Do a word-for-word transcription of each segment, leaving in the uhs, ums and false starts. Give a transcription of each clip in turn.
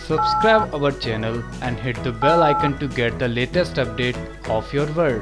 Subscribe our channel and hit the bell icon to get the latest update of your world.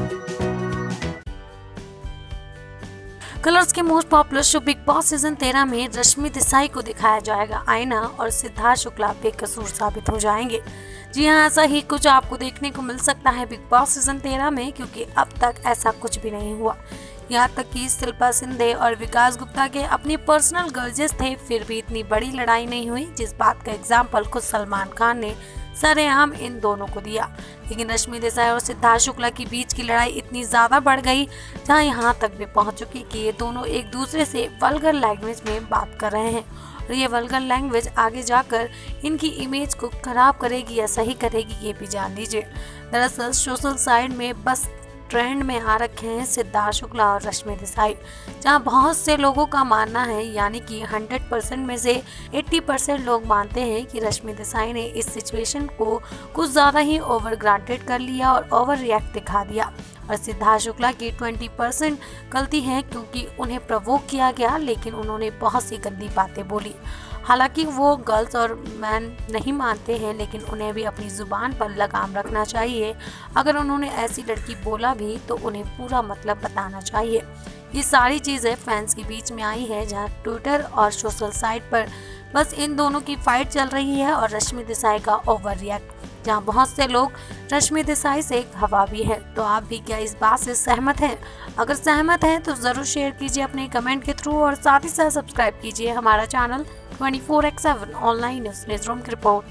Colors के most popular show Bigg Boss season तेरह में रश्मि देसाई को दिखाया जाएगा आईना और सिद्धार्थ शुक्ला बेकसूर साबित हो जाएंगे। जी हां, ऐसा ही कुछ आपको देखने को मिल सकता है बिग बॉस सीजन तेरह में, क्योंकि अब तक ऐसा कुछ भी नहीं हुआ। यहाँ तक कि शिल्पा शिंदे और विकास गुप्ता के अपनी पर्सनल गर्जेस थे, फिर भी इतनी बड़ी लड़ाई नहीं हुई, जिस बात का एग्जाम्पल खुद सलमान खान ने सरेआम इन दोनों को दिया। लेकिन रश्मि देसाई और सिद्धार्थ शुक्ला के बीच की लड़ाई इतनी ज्यादा बढ़ गई, जहां यहाँ तक भी पहुंच चुकी कि ये दोनों एक दूसरे से वल्गर लैंग्वेज में बात कर रहे हैं और ये वल्गर लैंग्वेज आगे जाकर इनकी इमेज को खराब करेगी या सही करेगी, ये भी जान लीजिए। दरअसल सोशल साइड में बस ट्रेंड में आ रखे हैं सिद्धार्थ शुक्ला और रश्मि देसाई, जहां बहुत से लोगों का मानना है, यानी कि सौ परसेंट में से अस्सी परसेंट लोग मानते हैं कि रश्मि देसाई ने इस सिचुएशन को कुछ ज़्यादा ही ओवर ग्रांटेड कर लिया और ओवर रिएक्ट दिखा दिया। और सिद्धार्थ शुक्ला की बीस परसेंट गलती है, क्योंकि उन्हें प्रवोक किया गया, लेकिन उन्होंने बहुत सी गंदी बातें बोली। हालांकि वो गर्ल्स और मैन नहीं मानते हैं, लेकिन उन्हें भी अपनी ज़ुबान पर लगाम रखना चाहिए। अगर उन्होंने ऐसी लड़की बोला भी तो उन्हें पूरा मतलब बताना चाहिए। ये सारी चीज़ें फैंस के बीच में आई है, जहां ट्विटर और सोशल साइट पर बस इन दोनों की फाइट चल रही है और रश्मि देसाई का ओवर रिएक्ट, जहाँ बहुत से लोग रश्मि देसाई से हवा भी है। तो आप भी क्या इस बात से सहमत हैं? अगर सहमत हैं तो ज़रूर शेयर कीजिए अपने कमेंट के थ्रू और साथ ही साथ सब्सक्राइब कीजिए हमारा channel twenty four by seven online news newsroom की report.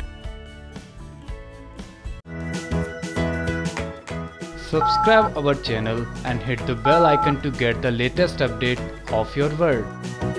Subscribe our channel and hit the bell icon to get the latest update of your world.